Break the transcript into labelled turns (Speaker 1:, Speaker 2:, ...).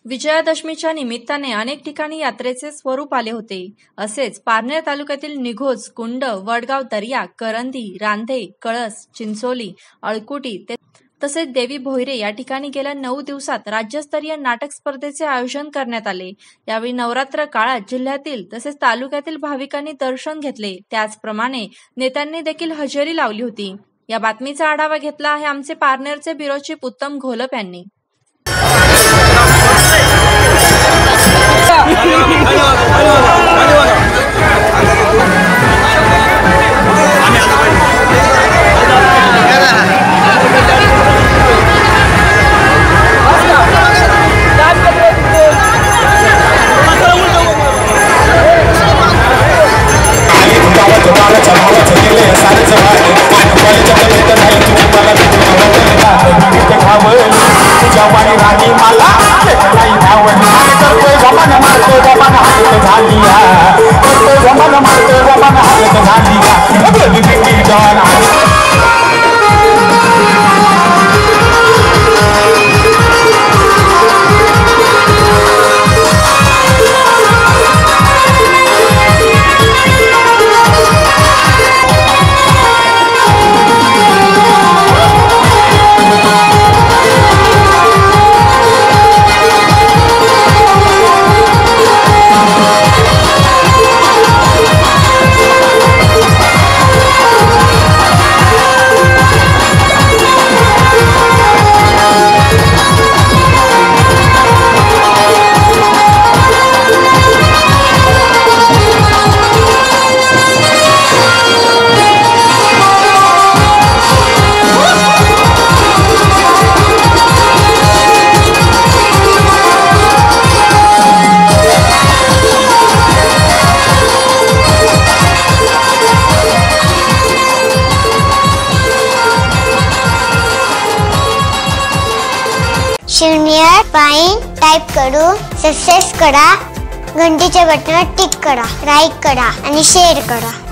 Speaker 1: विजयादशमीच्या निमित्ताने अनेक ठिकाणी यात्रेचे स्वरूप आले होते। असेच पारनेर तालुक्यातील निघोज, कुंड, वडगाव दर्या, करंदी, रांधे, कळस, चिंचोली, अळकुटी तसेच देवी भोयरे या ठिकाणी गेल्या 9 दिवसात राज्यस्तरीय नाटक स्पर्धेचे आयोजन करण्यात आले। यावेळी नवरात्र काळात जिल्ह्यातील तसेच तालुक्यातील भाविकांनी दर्शन घेतले। त्याचप्रमाणे नेत्यांनी देखील हजेरी लावली होती। या बातमीचा आढावा घेतला आहे आमचे पारनेरचे ब्युरो चीफ उत्तम घोलप यांनी।
Speaker 2: शून्य पाइन टाइप करू सक्सेस करा, घंटीच्या बटनावर टिक करा, लाईक करा आणि शेअर करा।